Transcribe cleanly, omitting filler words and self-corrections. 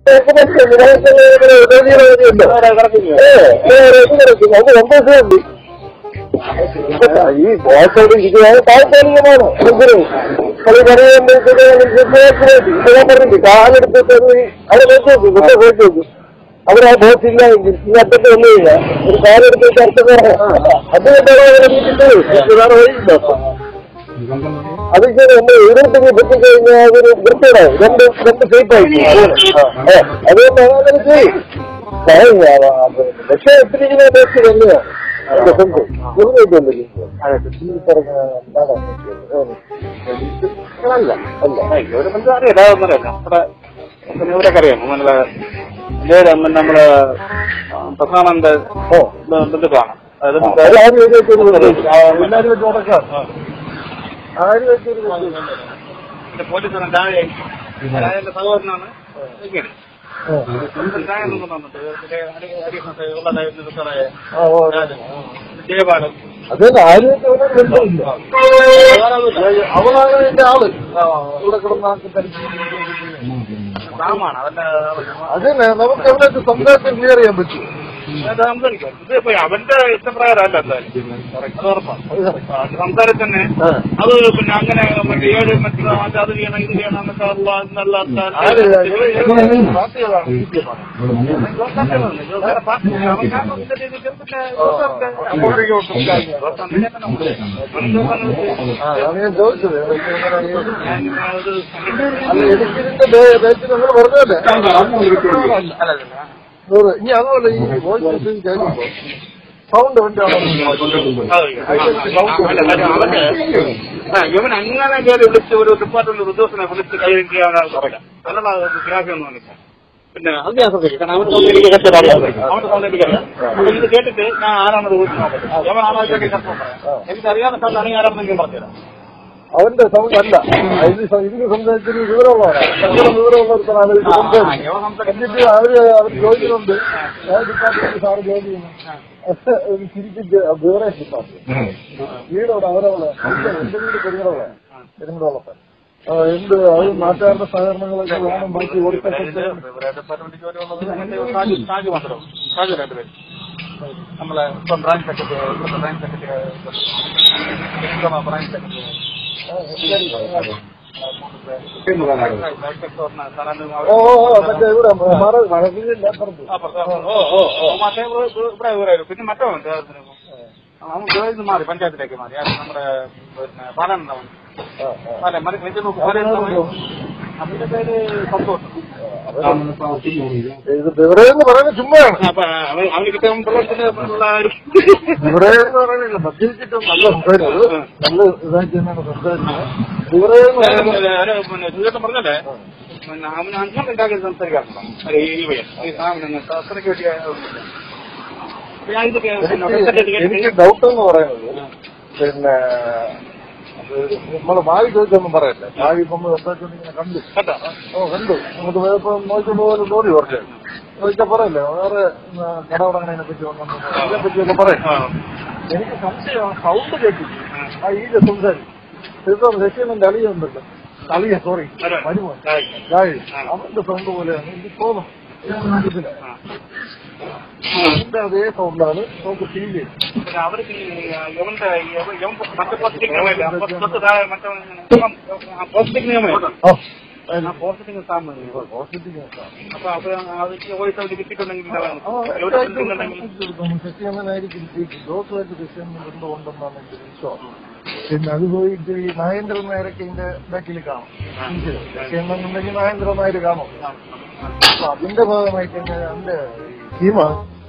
ഈ ബോസോട് ഇരിക്കുകയാണ് താൽക്കാലികമാണ് കളി പറയുന്നുണ്ട് കാലെടുത്തിട്ട് അവിടെ വെച്ച് നോക്കും അവിടെ ആ ബോസ് ഇല്ല എങ്കിൽ ഈ അറ്റത്ത് ഒന്നുമില്ല ഒരു കാലെടുത്തിട്ട് അർത്ഥം അതുകൊണ്ടാണ് വഴിയില്ല. അത് ശരി നമ്മൾ എഴുപത്തെങ്കിൽ പറ്റിക്കഴിഞ്ഞാൽ അതൊരു വൃത്തിയുണ്ടാവും രണ്ട് ഷേപ്പായി അതുകൊണ്ടാണ് അങ്ങനെ ചെയ്യും. പക്ഷേ എത്തിരിക്കുന്ന ബോസ് തന്നെയാണ് അതിന്റെ സ്വന്തം പറഞ്ഞ അല്ല അല്ല ഇവരൊക്കെ അറിയാം നല്ല നമ്മള് പ്രധാനന്റെ ബന്ധുക്കളാണ്. പോലീസ് രാജന്റെ സഹോദരനാണ് ജയപാലം അതല്ല ആരോഗ്യമില്ല അവളാണ് എന്റെ ആള് ഇവിടെ കിടന്നാക്കി അതന്നെ നമുക്ക് എവിടെ സംസാരത്തിൽ ക്ലിയർ ചെയ്യാൻ പറ്റും. സംസാരിക്കാം ഇതിപ്പോ അവന്റെ ഇഷ്ടപ്രകാരമല്ല എന്തായാലും അത് ഉറപ്പാണ്. സംസാരം തന്നെ അത് പിന്നെ അങ്ങനെ ഏഴ് അത് ചെയ്യണം ഇത് ചെയ്യണം എന്നൊക്കെ ഞാൻ ചോദിച്ചത് നിങ്ങൾ പറഞ്ഞല്ലേ ഇനി അതുപോലെ ഈ വോയിസ് മെസ്സേജ് കേൾക്കുമ്പോ സൗണ്ട് ഇവൻ അങ്ങനെ കയറി വിളിച്ച് ഒരു ഡിപ്പാർട്ട്മെന്റ് ഉദ്യോഗസ്ഥനെ വിളിച്ച് കൈകാര്യം പറയില്ല അതിനുള്ള ഗ്രാഫിയൊന്നും വന്നില്ല. പിന്നെ അത് ഞാൻ ശ്രദ്ധിക്കും കാരണം അവന്റെ സൗണ്ട് എനിക്ക് ഇത് കേട്ടിട്ട് ഞാൻ ആരാണെന്ന് ചോദിച്ചു നോക്കട്ടെ. അവൻ ആരാധന എനിക്കറിയാവുന്ന സ്ഥലത്താണെങ്കിൽ ആരാണെന്നെങ്കിലും പറഞ്ഞുതരാം. അവന്റെ സൗണ്ട് അല്ല ഇതിന് സംസാരിച്ചൊരു വിവരമുള്ളവരാണ്. വിവരമുള്ളവർക്കാണ് എന്നിട്ട് അവർ ചോദിക്കുന്നുണ്ട് ഡിപ്പാർട്ട്മെന്റ് സാറ് ജോലി ചെയ്യുന്നു ചിരിപ്പിച്ച് ബിവറേജ് ഡിപ്പാർട്ട്മെന്റ് വീടോടെ അവരവിടെ എന്റെ വീട് പെരുങ്ങളോളപ്പം എന്ത് അത് നാട്ടുകാരുടെ സഹകരണങ്ങളൊക്കെ വേണം ബാക്കി ഓടിക്കട്ടെ. നമ്മളെ ബ്രാഞ്ച് സെക്രട്ടറി ബ്രാഞ്ച് സെക്രട്ടറി പിന്നെ മറ്റോ അവൻ മാറി പഞ്ചായത്തിലേക്ക് മാറി നമ്മുടെ പിന്നെ പാലാണ്ടാവൻ അതിന്റെ പേര് സന്തോഷം. ബിവറേജ് പറയുന്നത് ചുമ്മാണ്. അവന് കിട്ടാൻ ബിവറേജ് എന്ന് പറയുന്നില്ല മദ്യപിച്ചിട്ടും നല്ല സംസാരിച്ചത് നല്ല ഇതായിട്ട് തന്നെയാണ് സംസാരിച്ചത്. ബിവറേജ് പറഞ്ഞല്ലേ അവന് അങ്ങനെ ഉണ്ടാക്കി സംസാരിക്കാറുണ്ടോ അത്രയ്ക്ക് വേണ്ടിയ എനിക്ക് ഡൗട്ട് എന്ന് പറയുന്നത് പിന്നെ നമ്മള് ഭാവി ചോദിച്ചൊന്നും പറയല്ലേ. ഭാവി ഇപ്പം സംസാരിച്ചോണ്ടിങ്ങനെ കണ്ടു നമുക്ക് പോയപ്പോ നോക്കുമ്പോ പോലെ തോന്നി കുറച്ച് ചോദിച്ചാൽ പറയല്ലേ വേറെ കടവടങ്ങണതിനെ പറ്റി ഇതിനെ പറ്റിയൊക്കെ പറയും. എനിക്ക് സംശയം സൗണ്ട് കേട്ടില്ല ആ ഈ സംസാരിക്കും രക്ഷീമന്റെ അളിയുണ്ടല്ലോ അളിയ സോറി മരുമോൻ അവന്റെ സൗണ്ട് പോലെയാണ് എനിക്ക് തോന്നും. അതിന്റെ അതേ സൗണ്ടാണ് നമുക്ക് ഫീൽ ചെയ്യുന്നത്. അവർക്ക് പോസിറ്റീവ് ശശികണ്ണനായിരിക്കും ദോഷമായിട്ട് ശശികണ്ണൻ ബന്ധമുണ്ടെന്നാണ് എന്റെ വിശ്വാസം. പിന്നെ അത് പോയിട്ട് ഈ നാഗേന്ദ്രൻ നായരൊക്കെ ഇതിന്റെ ബാക്കിൽ കാണും. ശശികണ്ണൻ ഉണ്ടെങ്കിൽ നാഗേന്ദ്രൻ നായർ കാണും. അപ്പൊ അതിന്റെ ഭാഗമായിട്ട് തന്നെ എന്റെ ടീമാണ്